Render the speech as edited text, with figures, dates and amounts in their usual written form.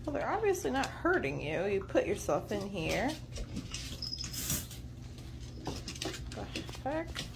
Well, they're obviously not hurting you. You put yourself in here. Perfect.